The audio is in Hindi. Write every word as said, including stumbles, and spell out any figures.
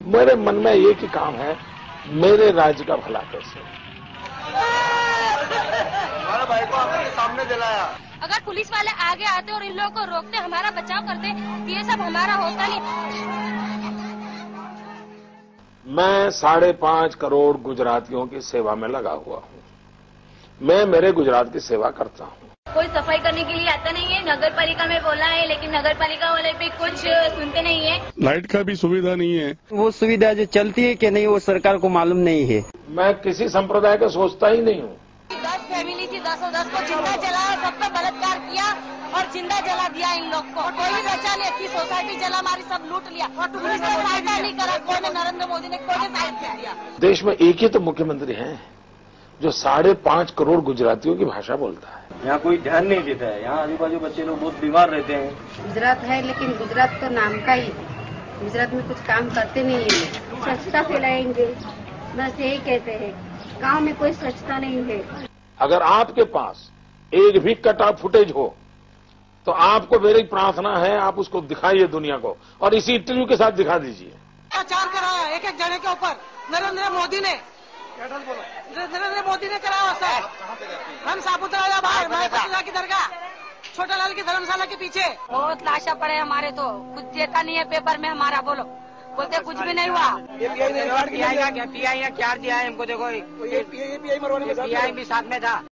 मेरे मन में एक ही काम है, मेरे राज्य का भला कैसे। हमारे भाई को आपके सामने जलाया। अगर पुलिस वाले आगे आते और इन लोगों को रोकते, हमारा बचाव करते, तो ये सब हमारा होता नहीं। मैं साढ़े पांच करोड़ गुजरातियों की सेवा में लगा हुआ हूँ। मैं मेरे गुजरात की सेवा करता हूँ। कोई सफाई करने के लिए आता नहीं है। नगर पालिका में बोला है, लेकिन नगर पालिका वाले भी कुछ सुनते नहीं है। लाइट का भी सुविधा नहीं है। वो सुविधा जो चलती है कि नहीं वो सरकार को मालूम नहीं है। मैं किसी संप्रदाय का सोचता ही नहीं हूँ। दस फैमिली थी, दसों दस को जिंदा जलाया, सब पे बलात्कार किया और जिंदा जला दिया इन लोग को। कोई बचा नहीं, अच्छी सोसाइटी जला मारी, सब लूट लिया और पुलिस ने सहायता नहीं करा। कोई ने, नरेंद्र मोदी ने कोई ने सहायता नहीं किया। देश में एक ही तो मुख्यमंत्री है जो साढ़े पांच करोड़ गुजरातियों की भाषा बोलता है। यहाँ कोई ध्यान नहीं देता है। यहाँ आजू बाजू बच्चे लोग बहुत बीमार रहते हैं। गुजरात है, लेकिन गुजरात तो नाम का ही है। गुजरात में कुछ काम करते नहीं है। स्वच्छता फैलाएंगे, बस यही कहते हैं। गांव में कोई स्वच्छता नहीं है। अगर आपके पास एक भी कटा फुटेज हो तो आपको मेरी प्रार्थना है, आप उसको दिखाइए दुनिया को, और इसी इंटरव्यू के साथ दिखा दीजिए। अत्याचार कराया एक एक जने के ऊपर नरेंद्र मोदी ने नरेंद्र मोदी ने कराया सर। हम सापुतारा बाहर की दरगाह, छोटा लाल की धर्मशाला के पीछे बहुत लाशा पड़े हमारे, तो कुछ देखा नहीं है पेपर में हमारा। बोलो, बोलते कुछ भी नहीं हुआ। पीआई ने क्या दिया है हमको, देखो पीआई भी साथ में था।